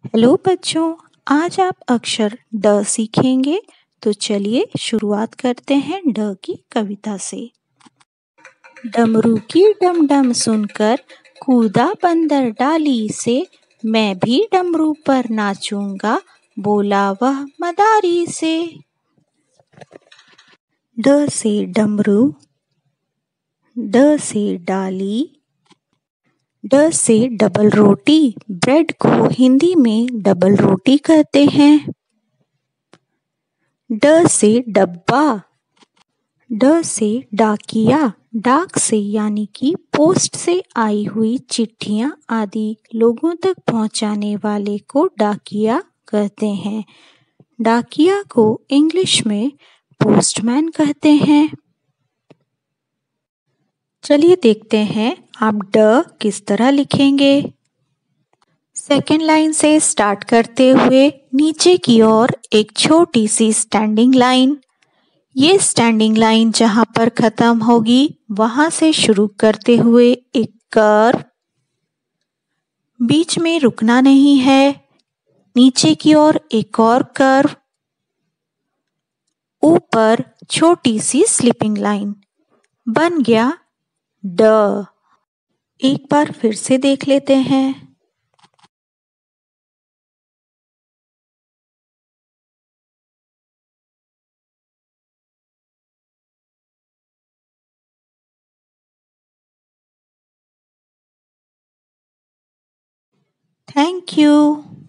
Hello बच्चों, आज आप अक्षर ड सीखेंगे। तो चलिए शुरुआत करते हैं ड की कविता से। डमरू की डम डम सुनकर कूदा बंदर डाली से, मैं भी डमरू पर नाचूंगा, बोला वह मदारी से। ड से डमरू, ड से डाली, ड से डबल रोटी, ब्रेड को हिंदी में डबल रोटी कहते हैं। ड से डब्बा, ड से डाकिया, डाक से यानी कि पोस्ट से आई हुई चिट्ठियां आदि लोगों तक पहुंचाने वाले को डाकिया कहते हैं। डाकिया को इंग्लिश में पोस्टमैन कहते हैं। चलिए देखते हैं आप ड किस तरह लिखेंगे। सेकेंड लाइन से स्टार्ट करते हुए नीचे की ओर एक छोटी सी स्टैंडिंग लाइन। ये स्टैंडिंग लाइन जहां पर खत्म होगी वहां से शुरू करते हुए एक कर्व, बीच में रुकना नहीं है। नीचे की ओर एक और कर्व, ऊपर छोटी सी स्लिपिंग लाइन। बन गया ड। एक बार फिर से देख लेते हैं। Thank you.